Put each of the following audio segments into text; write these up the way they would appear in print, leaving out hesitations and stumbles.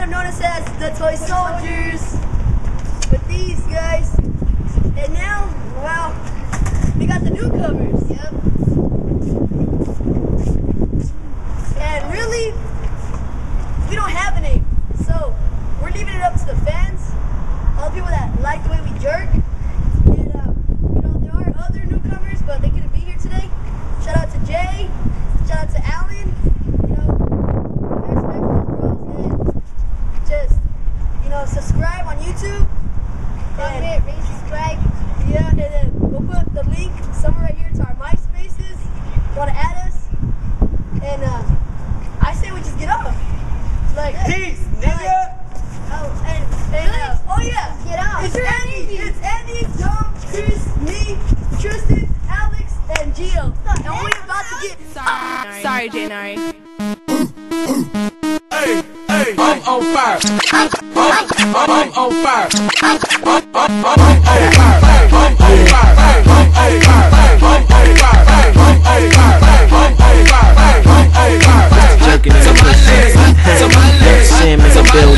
better known as the Toy Soldiers. With these guys. And now, well, we got the newcomers. Yep. And really, we don't have a name. So, we're leaving it up to the fans. All the people that like the way we jerk. And, you know, there are other newcomers, but they couldn't be here today. Shout out to Jay. Shout out to Alan. You know, and just, you know, subscribe on YouTube. Comment, rate, subscribe. Yeah, and then we'll put the link somewhere right here to our MySpaces. If you want to add us. And I say we just get off. Like, peace, nigga. Oh yeah, get off. It's Andy, Tom, Chris, me, Tristan, Alex, and Gio. And we're about to get. Sorry, Janari. Hey, I'm on fire. I'm on fire. Jerkin Crew.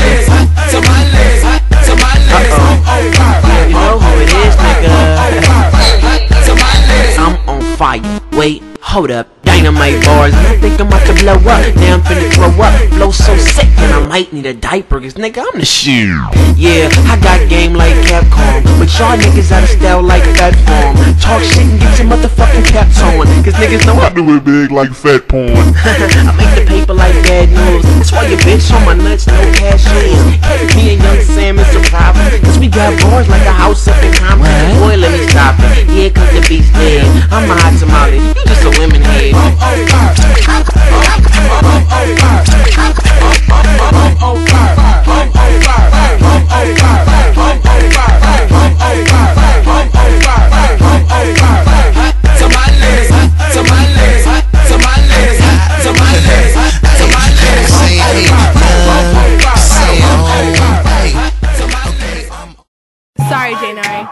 You know who it is, nigga. I'm on fire. Wait, hold up. Dynamite bars, and I think I'm about to blow up. Now I'm finna throw up. Flow so sick, and I might need a diaper, cause nigga, I'm the shit. Yeah, I got game like Capcom, but y'all niggas out of style like Fat Farm. Talk shit and get your motherfucking caps on, cause niggas know I do it big like fat porn. I make the paper like bad news. That's why your bitch on my nuts, no cash in. Me and Young Sam is a problem, cause we got bars like a house up in Compton. Boy, let me stop it. Yeah, cause the beat's dead. I'm a hot tamale, you just a women head. Sorry, Janari.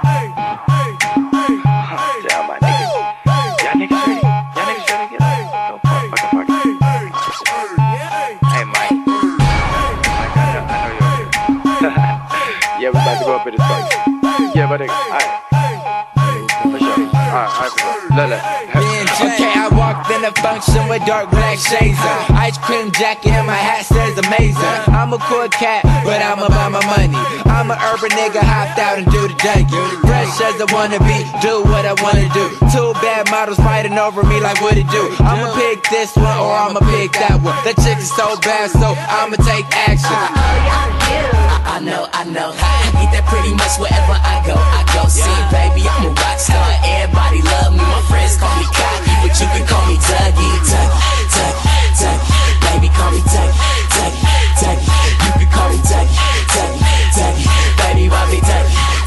Yeah, we about to go up in this place. Yeah, but alright. For sure. Alright, for sure. Look. Okay, I walked in a function with dark black shades on. Ice cream jacket and my hat says amazing. I'm a cool cat, but I'm about my money. I'm an urban nigga, hopped out and do the Dougie. Fresh as I wanna be, do what I wanna do. Two bad models fighting over me like what it do. I'ma pick this one or I'ma pick that one. That chick is so bad, so I'ma take action. I know, I get that pretty much wherever I go. See, baby, I'm a rock star. Everybody love me. My friends call me cocky, but you can call me Dougie. Dougie. Baby, call me Dougie. You can call me Dougie. Baby, why me Dougie.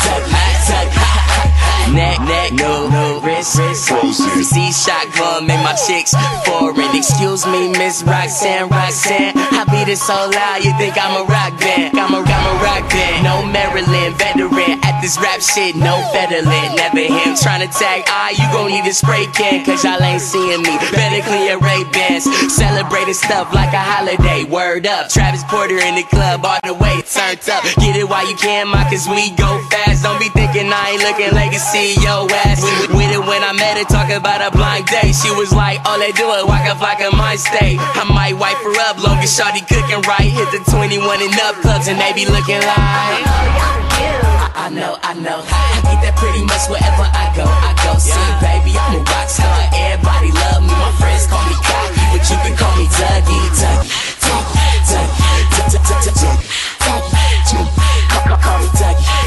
Neck, no, wrist, see shotgun, make my chicks foreign. Excuse me, Miss Roxanne, I beat it so loud, you think I'm a rock band. I'm a rock band. No Maryland veteran at this rap shit, no Federland. Never him tryna tag you gon' need a spray can, cause y'all ain't seeing me. Better clear Ray-Bans, celebrating stuff like a holiday. Word up, Travis Porter in the club, all the way turned up. Get it while you can, cause we go fast. Don't be thinking I ain't looking like a CEO ass. With it when I met her, talking about a blind date. She was like, all they do is walk up like a mind state. I might wipe her up, long as shawty cooking right. Hit the 21 and up clubs and they be looking like I know, I get that pretty much wherever I go. See, baby, I'm a rock star. Everybody love me. My friends call me cocky, but you can call me Dougie. Call me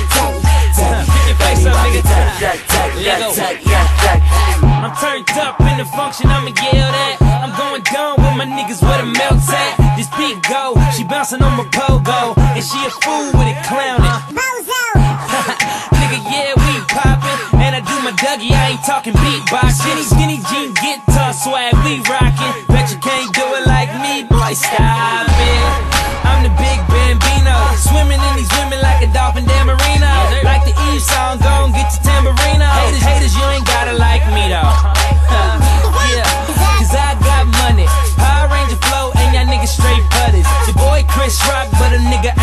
Dougie. I'm turned up in the function, I'ma yell that. I'm going down with my niggas where the milk's at. This beat go, she bouncing on my pogo, and she a fool with it clowning. Nigga, yeah, we poppin', and I do my Dougie, I ain't talking beatboxing. Skinny jean guitar swag, we rockin'. Bet you can't do it like me, boy, stop it. I'm the big Bambino, swimming in these women like a dolphin Dan Marino. Like the Eve song, gon' get your tambourino. Haters, you ain't gotta like me though. Yeah, cause I got money, Power Ranger flow, and y'all niggas straight putters. Your boy Chris Rock, but a nigga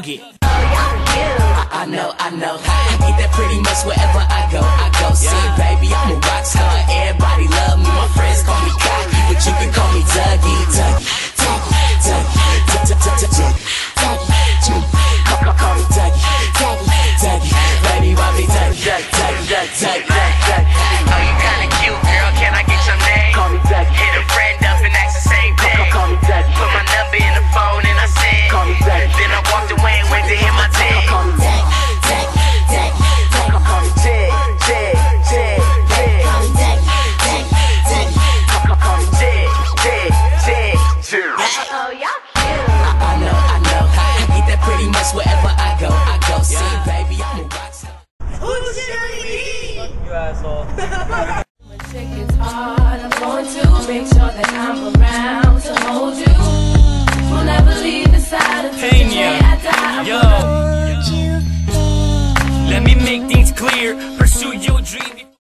it. I know, I get that pretty much wherever I go. See, baby, I'm a rock star. Everybody love me. My friends call me cocky, but you can call me Dougie. Call me Dougie. Baby, why me Dougie? Oh, you kinda cute, girl. Can I get your name? Call me Dougie. Hit a friend up and ask the same thing. Call me Dougie. Put my number in the phone and I said, call me Dougie. Then I walked away and went to hit my tag. Call me Dougie. Wherever I go, see, baby, I'm a rock star. Who's Jerkin? You asshole. When shit gets hard, I'm going to make sure that I'm around to hold you. We'll never leave the side of the day I die. Yo, let me make things clear. Pursue your dream.